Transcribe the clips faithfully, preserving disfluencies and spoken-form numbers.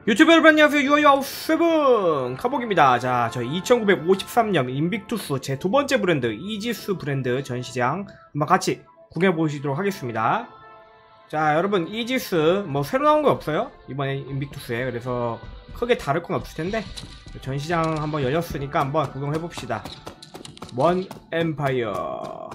유튜브 여러분 안녕하세요. 유아유아세븐 카복입니다. 자, 저 이천구백오십삼 년 인빅투스 제 두 번째 브랜드 이지스 브랜드 전시장 한번 같이 구경해 보시도록 하겠습니다. 자, 여러분 이지스 뭐 새로 나온 거 없어요? 이번에 인빅투스에. 그래서 크게 다를 건 없을 텐데 전시장 한번 열렸으니까 한번 구경해 봅시다. 원 엠파이어.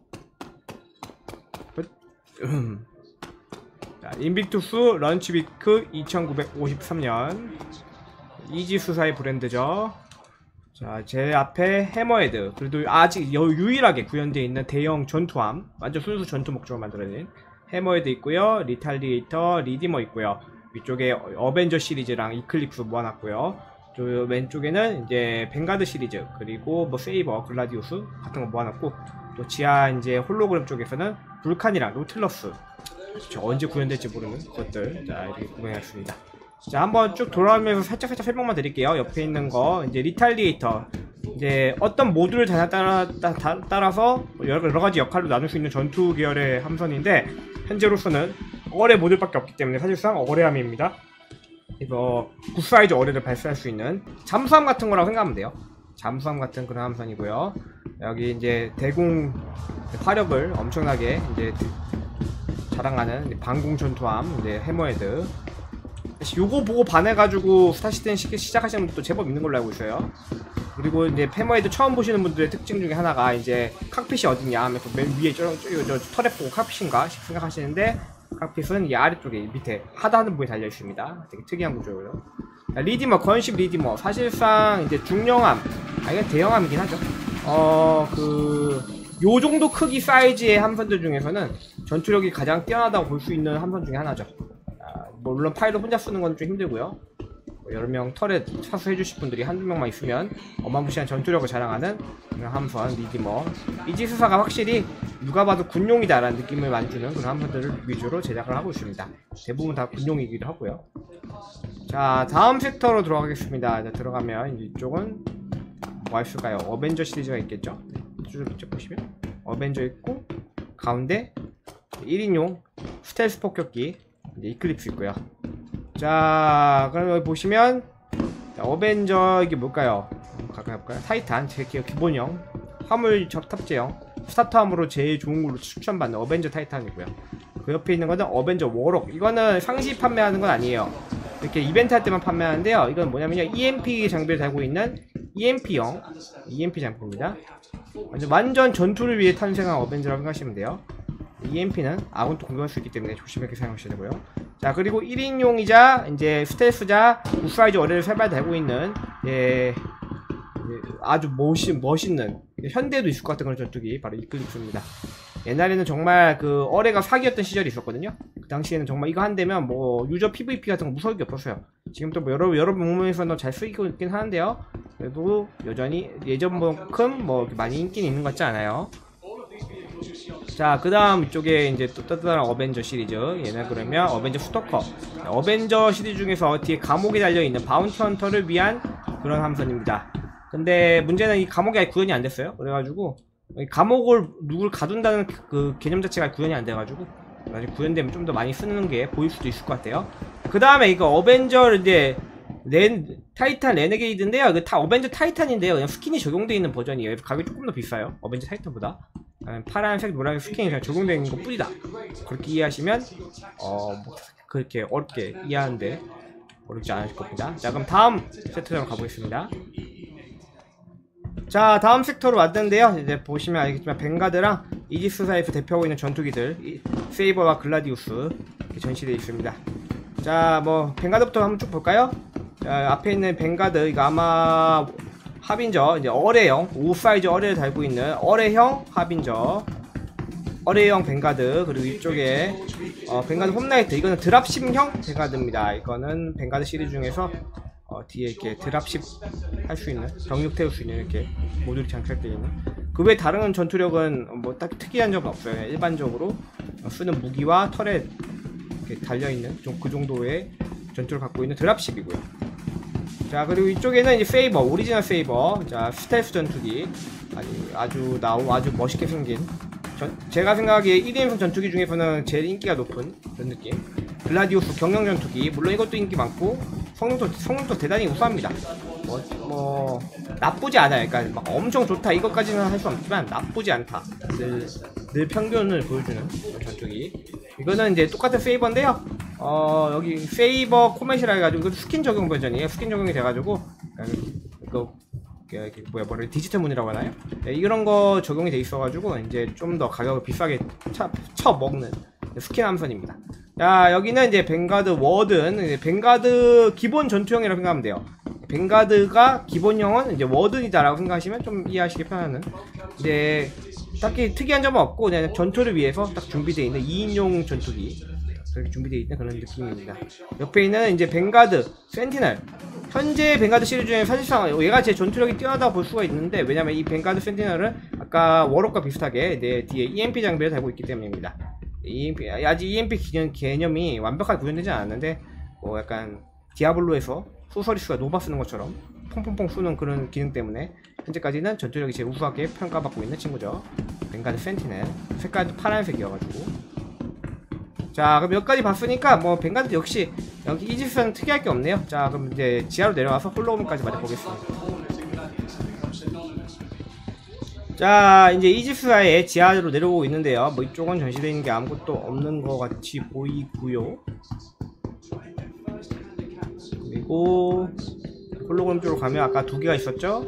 자, 인빅투스 런치위크 이천구백오십삼 년 이지스사의 브랜드죠. 자, 제 앞에 해머헤드, 그래도 아직 유일하게 구현되어 있는 대형 전투함, 완전 순수 전투 목적으로 만들어진 해머헤드 있고요. 리탈리에이터, 리디머 있고요. 위쪽에 어벤져 시리즈랑 이클립스 모아놨고요. 저 왼쪽에는 이제 벵가드 시리즈, 그리고 뭐 세이버, 글라디우스 같은 거 모아놨고, 또 지하 이제 홀로그램 쪽에서는 불칸이랑 노틸러스, 저 언제 구현될지 모르는 것들, 자, 이렇게 구경했습니다. 자, 한번 쭉 돌아오면서 살짝살짝 설명만 드릴게요. 옆에 있는 거 이제 리탈리에이터, 이제 어떤 모듈을 따라, 따라, 따라, 따라서 여러, 여러 가지 역할로 나눌 수 있는 전투 계열의 함선인데, 현재로서는 어뢰 모듈밖에 없기 때문에 사실상 어뢰함입니다. 이거 굿사이즈 어뢰를 발사할 수 있는 잠수함 같은 거라고 생각하면 돼요. 잠수함 같은 그런 함선이고요. 여기 이제 대공 화력을 엄청나게 이제 자랑하는 방공 전투함 이제 해머헤드. 요거 보고 반해가지고 스타시즌 시작하시는 분들도 제법 있는 걸로 알고 있어요. 그리고 이제 해머헤드 처음 보시는 분들의 특징 중에 하나가 이제 칵핏이 어딨냐 하면서 맨 위에 저, 저, 저 터렛 보고 칵핏인가 생각하시는데, 칵핏은 이 아래쪽에 밑에 하단부에 부분에 달려 있습니다. 되게 특이한 구조고요. 리디머, 건십 리디머, 사실상 이제 중형함, 아 이건 대형함이긴 하죠. 어 그 요 정도 크기 사이즈의 함선들 중에서는 전투력이 가장 뛰어나다고 볼 수 있는 함선 중에 하나죠. 아, 물론 파일럿 혼자 쓰는 건 좀 힘들고요. 뭐 여러 명 터렛 차수해 주실 분들이 한두 명만 있으면 어마무시한 전투력을 자랑하는 그런 함선 리디머. 이지스사가 확실히 누가 봐도 군용이다라는 느낌을 많이 주는 그런 함선들을 위주로 제작을 하고 있습니다. 대부분 다 군용이기도 하고요. 자, 다음 섹터로 들어가겠습니다. 자, 들어가면 이쪽은 뭐가 있을까요? 어벤져 시리즈가 있겠죠? 쭉 이쪽 보시면 어벤져 있고, 가운데 일 인용 스텔스 폭격기 이제 이클립스 있고요. 자, 그럼 여기 보시면 자, 어벤져 이게 뭘까요? 가까이 볼까요? 타이탄, 제 기본형 화물 탑재형 스타트함으로 제일 좋은 걸로 추천받는 어벤져 타이탄이고요. 그 옆에 있는 거는 어벤져 워록. 이거는 상시 판매하는 건 아니에요. 이렇게 이벤트 할 때만 판매하는데요. 이건 뭐냐면요, 이엠피 장비를 달고 있는 이엠피형 이엠피 장비입니다. 완전, 완전 전투를 위해 탄생한 어벤져라고 생각하시면 돼요. 이엠피는 아군도 공격할 수 있기 때문에 조심하게 사용하셔야 되고요. 자, 그리고 일 인용이자 이제 스텔스자 굿사이즈 어뢰를 세발 달고 있는 예, 아주 멋있, 멋있는 현대에도 있을 것 같은 그런 전투기 바로 이클립스입니다. 옛날에는 정말 그 어뢰가 사기였던 시절이 있었거든요. 그 당시에는 정말 이거 한 대면 뭐 유저 피브이피 같은 거 무서울 게 없었어요. 지금 또 뭐 여러 여러 부분에서는 잘 쓰이고 있긴 하는데요. 그래도 여전히 예전만큼 뭐 많이 인기는 있는 것 같지 않아요. 자, 그 다음 이쪽에 이제 또 따뜻한 어벤져 시리즈. 얘는 그러면 어벤져 스토커. 어벤져 시리즈 중에서 뒤에 감옥에 달려있는 바운티 헌터를 위한 그런 함선입니다. 근데 문제는 이 감옥이 아직 구현이 안 됐어요. 그래가지고 감옥을 누굴 가둔다는 그 개념 자체가 구현이 안 돼가지고 나중에 구현되면 좀 더 많이 쓰는 게 보일 수도 있을 것 같아요. 그 다음에 이거 어벤져 이제 렌 타이탄 레네게이드인데요. 이거 다 어벤져 타이탄인데요. 그냥 스킨이 적용되어 있는 버전이에요. 가격이 조금 더 비싸요. 어벤져 타이탄보다. 파란색, 노란색 스킨이 그냥 적용되어 있는 것 뿐이다. 그렇게 이해하시면 어 뭐 그렇게 어렵게 이해하는데 어렵지 않으실 겁니다. 자, 그럼 다음 세트로 가보겠습니다. 자, 다음 섹터로 왔는데요. 이제 보시면 알겠지만 벵가드랑 이지스사에서 대표하고 있는 전투기들 이, 세이버와 글라디우스 이렇게 전시되어 있습니다. 자, 뭐 벵가드부터 한번 쭉 볼까요? 자, 앞에 있는 벵가드, 이거 아마 하빈저, 이제 어뢰형 오 사이즈 어뢰를 달고 있는 어뢰형 하빈저, 어뢰형 벵가드. 그리고 이쪽에 어, 벵가드 홈라이트, 이거는 드랍십형 벵가드입니다. 이거는 벵가드 시리즈 중에서 어, 뒤에 이렇게 드랍십 할 수 있는, 병력 태울 수 있는 이렇게 모듈이 장착되어 있는. 그 외 다른 전투력은 뭐 딱 특이한 점은 없어요. 일반적으로 쓰는 무기와 털에 이렇게 달려있는 좀 그 정도의 전투를 갖고 있는 드랍십이고요. 자, 그리고 이쪽에는 이제 세이버, 오리지널 세이버. 자, 스텔스 전투기. 아니, 아주 나오, 아주 멋있게 생긴. 전, 제가 생각하기에 일 인용 전투기 중에서는 제일 인기가 높은 그런 느낌. 글라디우스 경량 전투기. 물론 이것도 인기 많고, 성능도 성능도 대단히 우수합니다. 뭐, 뭐 나쁘지 않아요. 그러니까 막 엄청 좋다 이것까지는 할 수 없지만 나쁘지 않다. 늘, 늘 평균을 보여주는 전투기. 이거는 이제 똑같은 세이버인데요. 어 여기 세이버 코멧이라 해가지고 스킨 적용 버전이에요. 스킨 적용이 돼가지고 이거 뭐야 뭐래 디지털 문이라고 하나요? 네, 이런 거 적용이 돼 있어가지고 이제 좀 더 가격을 비싸게 차, 쳐먹는 스킨 함선입니다. 자 여기는 이제 뱅가드 워든, 이제 뱅가드 기본 전투형이라고 생각하면 돼요. 뱅가드가 기본형은 이제 워든이다라고 생각하시면 좀 이해하시기 편하는, 이제 딱히 특이한 점은 없고 그냥 전투를 위해서 딱 준비되어 있는 이인용 전투기 그렇게 준비되어 있는 그런 느낌입니다. 옆에 있는 이제 뱅가드 센티널, 현재 뱅가드 시리즈 중에 사실상 얘가 제 전투력이 뛰어나다고 볼 수가 있는데, 왜냐면 이 뱅가드 센티널은 아까 워럭과 비슷하게 내 뒤에 이엠피 장비를 달고 있기 때문입니다. 이엠피, 아직 이엠피 기념, 개념이 완벽하게 구현되지 않았는데 뭐 약간 디아블로에서 소서리스가 노바 쓰는 것처럼 퐁퐁퐁 쏘는 그런 기능 때문에 현재까지는 전투력이 제일 우수하게 평가받고 있는 친구죠. 뱅가드 센티넬, 색깔도 파란색이어가지고. 자 그럼 여기까지 봤으니까 뭐 뱅가드 역시 여기 이지스는 특이할 게 없네요. 자 그럼 이제 지하로 내려와서 홀로그램까지 맞아보겠습니다. 자 이제 이지스아의 지하로 내려오고 있는데요. 뭐 이쪽은 전시되어 있는 게 아무것도 없는 것 같이 보이고요. 그리고 홀로그램 쪽으로 가면 아까 두 개가 있었죠.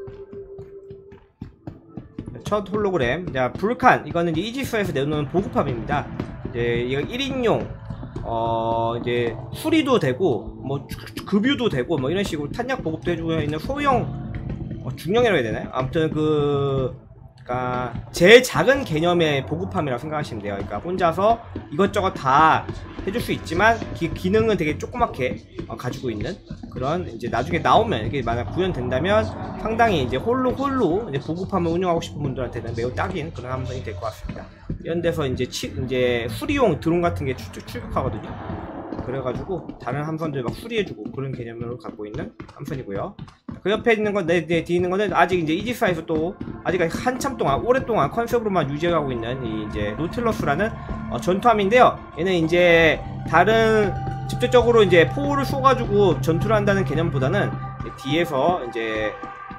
첫 홀로그램, 자 불칸, 이거는 이제 이지스아에서 내놓는 보급함입니다. 이제 이거 일 인용 어 이제 수리도 되고 뭐 급유도 되고 뭐 이런 식으로 탄약 보급도 해주고 있는 소형 어, 중형이라고 해야 되나요? 아무튼 그 그러니까 제일 작은 개념의 보급함이라고 생각하시면 돼요. 그러니까 혼자서 이것저것 다 해줄 수 있지만 기, 기능은 되게 조그맣게 어, 가지고 있는 그런, 이제 나중에 나오면 이게 만약 구현된다면 상당히 이제 홀로 홀로 이제 보급함을 운영하고 싶은 분들한테는 매우 딱인 그런 함선이 될 것 같습니다. 이런 데서 이제 치, 이제 수리용 드론 같은 게 출, 출격하거든요. 그래가지고 다른 함선들 막 수리해주고 그런 개념으로 갖고 있는 함선이고요. 그 옆에 있는 건, 내, 내 뒤에 있는 거는 아직 이제 이지스아에서 또 아직 한참 동안 오랫동안 컨셉으로만 유지하고 있는 이 이제 노틸러스라는 어, 전투함인데요. 얘는 이제 다른 직접적으로 이제 포를 쏘가지고 전투를 한다는 개념보다는 뒤에서 이제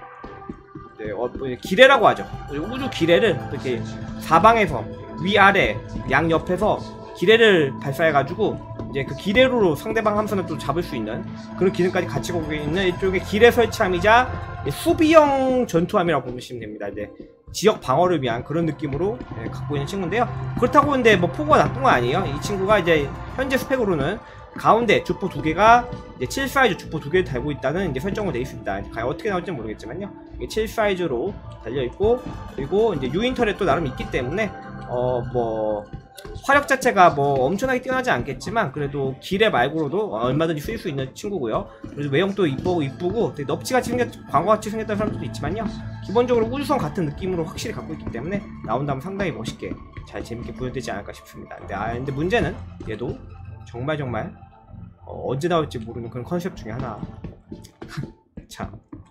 네, 어, 기뢰라고 하죠. 우주 기뢰를 이렇게 사방에서 위아래 양옆에서 기뢰를 발사해가지고 이제 그 기뢰로 상대방 함선을 또 잡을 수 있는 그런 기능까지 같이 갖고 있는 이쪽에 기뢰 설치함이자 수비형 전투함이라고 보시면 됩니다. 이제 지역 방어를 위한 그런 느낌으로 예, 갖고 있는 친구인데요. 그렇다고 근데 뭐 포가 나쁜 건 아니에요. 이 친구가 이제 현재 스펙으로는 가운데 주포 두 개가 이제 칠 사이즈 주포 두 개를 달고 있다는 이제 설정으로 되어 있습니다. 과연 어떻게 나올지는 모르겠지만요. 이게 칠 사이즈로 달려 있고, 그리고 이제 유인터렛 또 나름 있기 때문에 어 뭐 화력 자체가 뭐 엄청나게 뛰어나지 않겠지만 그래도 기뢰 말고로도 얼마든지 쓰일 수 있는 친구고요. 그래서 외형도 이쁘고 이쁘고 되게 넙치같이 생겼, 광고같이 생겼다는 사람들도 있지만요. 기본적으로 우주선 같은 느낌으로 확실히 갖고 있기 때문에 나온다면 상당히 멋있게 잘 재밌게 구현되지 않을까 싶습니다. 근데, 아, 근데 문제는 얘도 정말 정말 어, 언제 나올지 모르는 그런 컨셉 중에 하나. 참.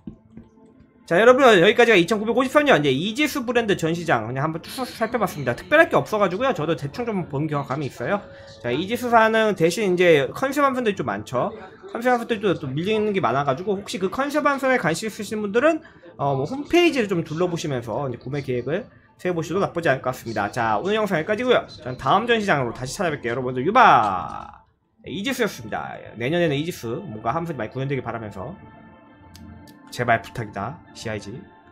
자 여러분, 여기까지가 이천구백오십삼 년 이제 이지스 브랜드 전시장 그냥 한번 쭉 살펴봤습니다. 특별할 게 없어가지고요. 저도 대충 좀 본 경험이 있어요. 자 이지스사는 대신 이제 컨셉 함선들이 좀 많죠. 컨셉 함선들도 또 밀리는 게 많아가지고 혹시 그 컨셉 함선에 관심 있으신 분들은 어, 뭐 홈페이지를 좀 둘러보시면서 이제 구매 계획을 세워보셔도 나쁘지 않을 것 같습니다. 자 오늘 영상 여기까지고요. 전 다음 전시장으로 다시 찾아뵐게요. 여러분들 유바 이지스였습니다. 내년에는 이지스 뭔가 함선이 많이 구현되길 바라면서 제발 부탁이다. 씨아이지